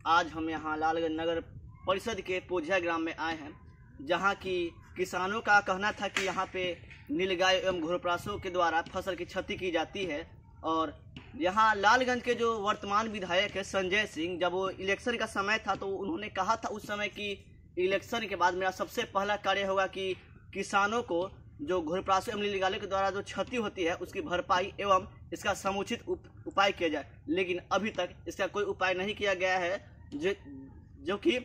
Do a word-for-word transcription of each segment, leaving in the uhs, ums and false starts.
आज हम यहाँ लालगंज नगर परिषद के पोझिया ग्राम में आए हैं, जहाँ की किसानों का कहना था कि यहाँ पे नीलगाय एवं घोरपरासों के द्वारा फसल की क्षति की जाती है। और यहाँ लालगंज के जो वर्तमान विधायक है संजय सिंह, जब वो इलेक्शन का समय था तो उन्होंने कहा था उस समय कि इलेक्शन के बाद मेरा सबसे पहला कार्य होगा कि किसानों को जो घोरपरासों एवं नीलगायों के द्वारा जो क्षति होती है उसकी भरपाई एवं इसका समुचित उप, उपाय किया जाए। लेकिन अभी तक इसका कोई उपाय नहीं किया गया है, जो जो कि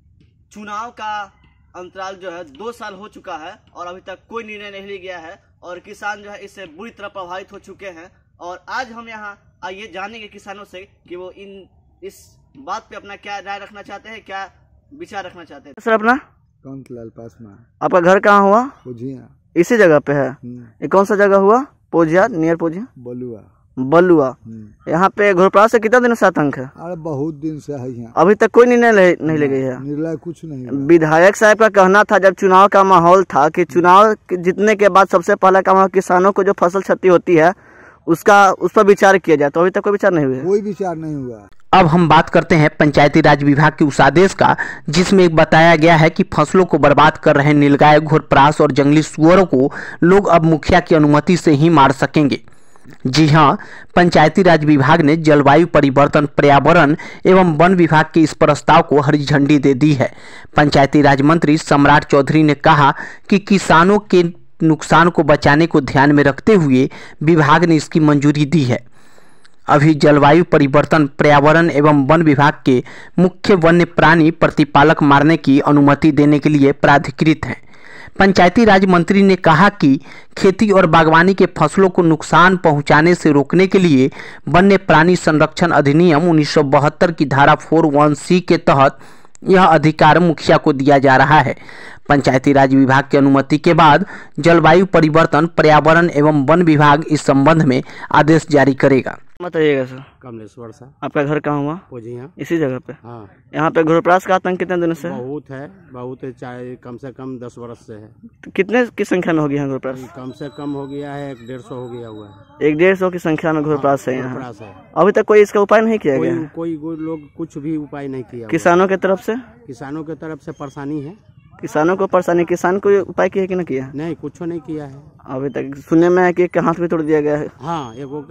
चुनाव का अंतराल जो है दो साल हो चुका है और अभी तक कोई निर्णय नहीं लिया गया है और किसान जो है इससे बुरी तरह प्रभावित हो चुके हैं। और आज हम यहाँ आइए जानेंगे किसानों से कि वो इन इस बात पे अपना क्या राय रखना चाहते हैं, क्या विचार रखना चाहते हैं। सर अपना कांतलाल पासवान। आपका घर कहाँ हुआ? पोझिया। इसी जगह पे है? ये कौन सा जगह हुआ? पोझिया, नियर पोझिया, बलुआ। बलुआ। यहाँ पे घोरपरास से कितना दिन से आतंक है? अरे बहुत दिन से है यहाँ। अभी तक कोई निर्णय नहीं ले गई है? निर्णय कुछ नहीं। विधायक साहब का कहना था जब चुनाव का माहौल था कि चुनाव जीतने के बाद सबसे पहला काम किसानों को जो फसल क्षति होती है उसका उस पर विचार किया जाए, तो अभी तक कोई विचार नहीं हुआ? कोई विचार नहीं हुआ। अब हम बात करते हैं पंचायती राज विभाग के उस आदेश का, जिसमें बताया गया है कि फसलों को बर्बाद कर रहे नीलगाय, घोरपरास और जंगली सुअरों को लोग अब मुखिया की अनुमति से ही मार सकेंगे। जी हां, पंचायती राज विभाग ने जलवायु परिवर्तन, पर्यावरण एवं वन विभाग के इस प्रस्ताव को हरी झंडी दे दी है। पंचायती राज मंत्री सम्राट चौधरी ने कहा कि किसानों के नुकसान को बचाने को ध्यान में रखते हुए विभाग ने इसकी मंजूरी दी है। अभी जलवायु परिवर्तन, पर्यावरण एवं वन विभाग के मुख्य वन्य प्राणी प्रतिपालक मारने की अनुमति देने के लिए प्राधिकृत हैं। पंचायती राज मंत्री ने कहा कि खेती और बागवानी के फसलों को नुकसान पहुंचाने से रोकने के लिए वन्य प्राणी संरक्षण अधिनियम उन्नीस सौ बहत्तर की धारा इकतालीस सी के तहत यह अधिकार मुखिया को दिया जा रहा है। पंचायती राज विभाग की अनुमति के बाद जलवायु परिवर्तन, पर्यावरण एवं वन विभाग इस संबंध में आदेश जारी करेगा। बताइएगा सर। कमलेश्वर सर। आपका घर कहाँ हुआ? पोझिया। इसी जगह पे? हाँ। यहाँ पे घोरपरास का आतंक कितने दिनों से? बहुत है, बहुत है, चाहे कम से कम दस वर्ष से है। तो कितने की संख्या में हो गया घोरपरास? कम से कम हो गया है, एक डेढ़ सौ हो गया हुआ है। एक डेढ़ सौ की संख्या में घोरपरास है यहाँ? है। अभी तक कोई इसका उपाय नहीं किया गया? कोई कोई लोग कुछ भी उपाय नहीं किया। किसानों की तरफ से? किसानों की तरफ से परेशानी है। किसानों को परेशानी, किसान को उपाय किया कि नहीं किया? नहीं, कुछ नहीं किया है अभी तक। सुनने में है कि एक हाथ भी तोड़ दिया गया है। हाँ,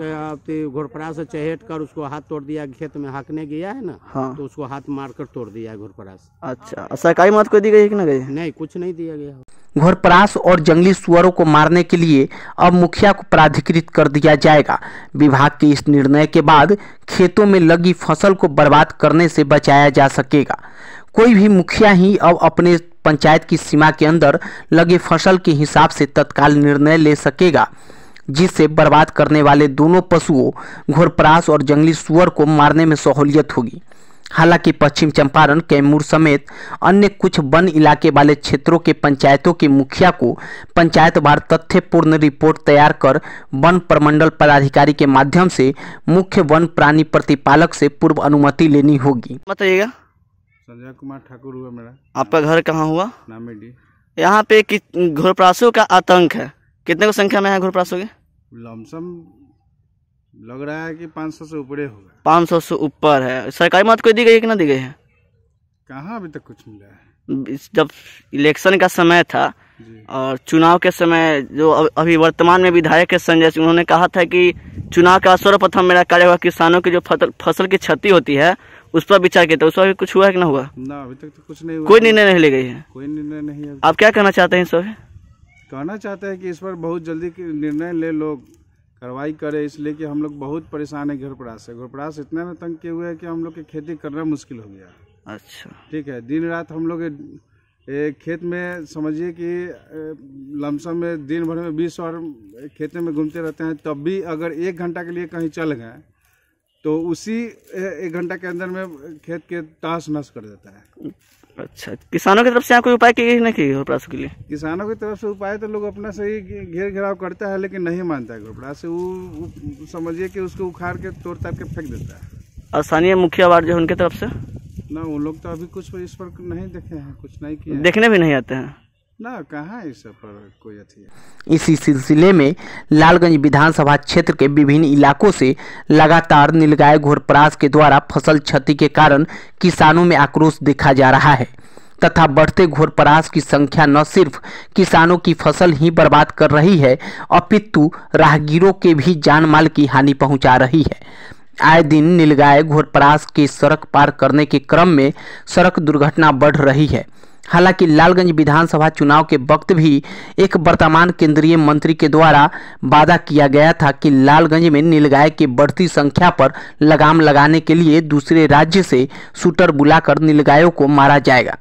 एक घोरपरास से चहेट कर उसको हाथ तोड़ दिया, खेत में हाँकने गया है ना। हाँ। तो उसको हाथ मार कर तोड़ दिया है घोरपरास। अच्छा, सरकारी मदद कोई दी गई है कि नहीं गई? नहीं, कुछ नहीं दिया गया। घोरपरास और जंगली सुअरों को मारने के लिए अब मुखिया को प्राधिकृत कर दिया जाएगा। विभाग के इस निर्णय के बाद खेतों में लगी फसल को बर्बाद करने से बचाया जा सकेगा। कोई भी मुखिया ही अब अपने पंचायत की सीमा के अंदर लगे फसल के हिसाब से तत्काल निर्णय ले सकेगा, जिससे बर्बाद करने वाले दोनों पशुओं घोरपरास और जंगली सुअर को मारने में सहूलियत होगी। हालांकि पश्चिम चंपारण, कैमूर समेत अन्य कुछ वन इलाके वाले क्षेत्रों के पंचायतों के मुखिया को पंचायतवार तथ्यपूर्ण रिपोर्ट तैयार कर वन प्रमंडल पदाधिकारी के माध्यम से मुख्य वन प्राणी प्रतिपालक से पूर्व अनुमति लेनी होगी। बताइएगा। संजय कुमार ठाकुर हुआ मेरा। आपका घर कहाँ हुआ? नामेडी। यहाँ पे घोरपरासों का आतंक है, कितने की संख्या में है घोरपरासों के? लमसम लग रहा है कि पाँच सौ से ऊपर होगा। पाँच सौ से ऊपर है। सरकारी मदद कोई दी गई है कि ना दी गई है? कहाँ अभी तक कुछ मिला है। जब इलेक्शन का समय था और चुनाव के समय जो अभी वर्तमान में विधायक है संजय सिंह, उन्होंने कहा था कि चुनाव का सर्वप्रथम मेरा कार्य होगा किसानों की जो फसल की क्षति होती है उस पर विचार किया था। उस पर भी कुछ हुआ है कि ना हुआ? ना, अभी तक तो कुछ नहीं हुआ। कोई निर्णय नहीं ले गई है? कोई निर्णय नहीं है। आप क्या कहना चाहते हैं? सब कहना चाहते हैं कि इस पर बहुत जल्दी निर्णय ले, लोग कार्रवाई करे, इसलिए कि हम लोग बहुत परेशान है घोरपरास से। घोरपरास इतना न तंग किए हुए है कि हम लोग की खेती करना मुश्किल हो गया। अच्छा, ठीक है। दिन रात हम लोग खेत में समझिए कि लमसम में दिन भर में बीस और खेत में घूमते रहते हैं, तब भी अगर एक घंटा के लिए कहीं चल गए तो उसी एक घंटा के अंदर में खेत के ताश नश कर देता है। अच्छा, किसानों की तरफ से कोई उपाय किए नहीं किए घोरपरास के लिए? किसानों की तरफ से उपाय तो लोग अपना सही घेर घेराव करता है, लेकिन नहीं मानता है घोरपरास से। वो समझिए कि उसको उखाड़ के तोड़ ताड़ के फेंक देता है। और स्थानीय मुखिया वार्ड जो उनकी तरफ से? ना, वो लोग तो अभी कुछ इस पर नहीं देखे हैं, कुछ नहीं किया। देखने भी नहीं आते हैं? ना कहाँ इस सब पर कोई अथी है। इसी सिलसिले में लालगंज विधानसभा क्षेत्र के विभिन्न इलाकों से लगातार नीलगाय घोरपरास के द्वारा फसल क्षति के कारण किसानों में आक्रोश देखा जा रहा है तथा बढ़ते घोरपरास की संख्या न सिर्फ किसानों की फसल ही बर्बाद कर रही है अपितु राहगीरों के भी जान माल की हानि पहुंचा रही है। आए दिन नीलगाय घोरपरास के सड़क पार करने के क्रम में सड़क दुर्घटना बढ़ रही है। हालांकि लालगंज विधानसभा चुनाव के वक्त भी एक वर्तमान केंद्रीय मंत्री के द्वारा वादा किया गया था कि लालगंज में नीलगाय की बढ़ती संख्या पर लगाम लगाने के लिए दूसरे राज्य से शूटर बुलाकर नीलगायों को मारा जाएगा,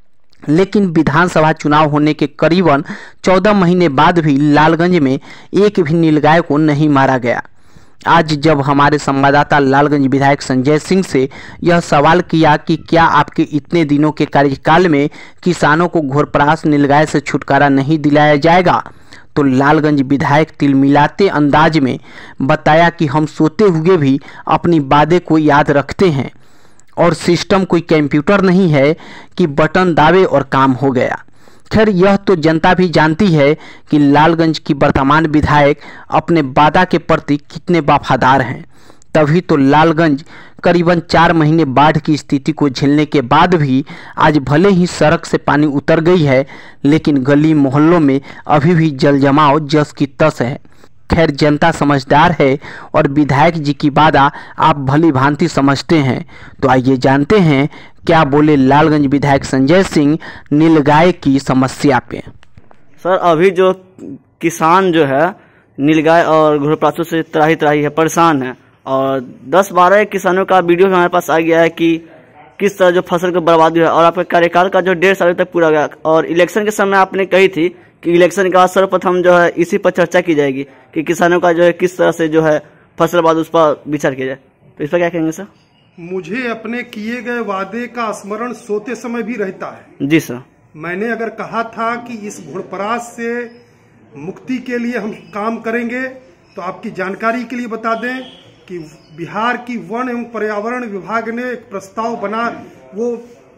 लेकिन विधानसभा चुनाव होने के करीबन चौदह महीने बाद भी लालगंज में एक भी नीलगाय को नहीं मारा गया। आज जब हमारे संवाददाता लालगंज विधायक संजय सिंह से यह सवाल किया कि क्या आपके इतने दिनों के कार्यकाल में किसानों को घोरपरास नीलगाय से छुटकारा नहीं दिलाया जाएगा, तो लालगंज विधायक तिलमिलाते अंदाज में बताया कि हम सोते हुए भी अपनी वादे को याद रखते हैं और सिस्टम कोई कंप्यूटर नहीं है कि बटन दाबे और काम हो गया। खैर, यह तो जनता भी जानती है कि लालगंज की वर्तमान विधायक अपने वादा के प्रति कितने वफादार हैं। तभी तो लालगंज करीबन चार महीने बाढ़ की स्थिति को झेलने के बाद भी आज भले ही सड़क से पानी उतर गई है, लेकिन गली मोहल्लों में अभी भी जल जमाव जस की तस है। खैर, जनता समझदार है और विधायक जी की वादा आप भली भांति समझते हैं। तो आइए जानते हैं क्या बोले लालगंज विधायक संजय सिंह नीलगाय की समस्या पे। सर, अभी जो किसान जो है नीलगाय और घोरपरासों से त्राही त्राही है, परेशान है, और दस बारह किसानों का वीडियो हमारे पास आ गया है कि किस तरह जो फसल को बर्बादी है। और आपके कार्यकाल का जो डेढ़ साल तक पूरा गया और इलेक्शन के समय आपने कही थी कि इलेक्शन के बाद सर्वप्रथम जो है इसी पर चर्चा की जाएगी कि किसानों का जो है किस तरह से जो है फसल बाद उस पर विचार किया जाए। तो इस पर क्या कहेंगे सर? मुझे अपने किए गए वादे का स्मरण सोते समय भी रहता है। जी सर। मैंने अगर कहा था कि इस घोरपरास से मुक्ति के लिए हम काम करेंगे, तो आपकी जानकारी के लिए बता दें कि बिहार की वन एवं पर्यावरण विभाग ने एक प्रस्ताव बना, वो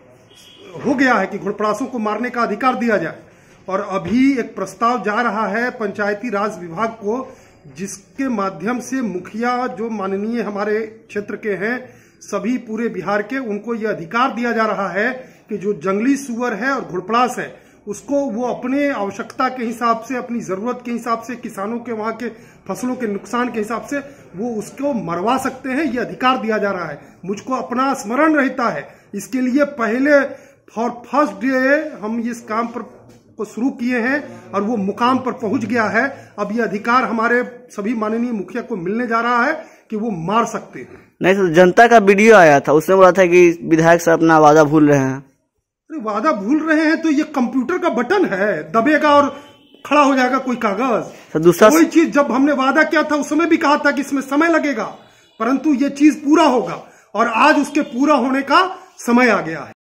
हो गया है कि घोरपरासों को मारने का अधिकार दिया जाए, और अभी एक प्रस्ताव जा रहा है पंचायती राज विभाग को, जिसके माध्यम से मुखिया जो माननीय हमारे क्षेत्र के हैं, सभी पूरे बिहार के, उनको यह अधिकार दिया जा रहा है कि जो जंगली सुअर है और घोरपरास है उसको वो अपने आवश्यकता के हिसाब से, अपनी जरूरत के हिसाब से, किसानों के वहां के फसलों के नुकसान के हिसाब से वो उसको मरवा सकते हैं। ये अधिकार दिया जा रहा है। मुझको अपना स्मरण रहता है, इसके लिए पहले फॉर फर्स्ट डे हम इस काम पर को शुरू किए हैं और वो मुकाम पर पहुंच गया है। अब ये अधिकार हमारे सभी माननीय मुखिया को मिलने जा रहा है कि वो मार सकते हैं। नहीं सर, जनता का वीडियो आया था, उसने बोला था कि विधायक साहब अपना वादा भूल रहे हैं। अरे वादा भूल रहे हैं तो ये कंप्यूटर का बटन है, दबेगा और खड़ा हो जाएगा कोई कागज। सर दूसरा कोई चीज जब हमने वादा किया था उस समय भी कहा था कि इसमें समय लगेगा, परंतु ये चीज पूरा होगा और आज उसके पूरा होने का समय आ गया है।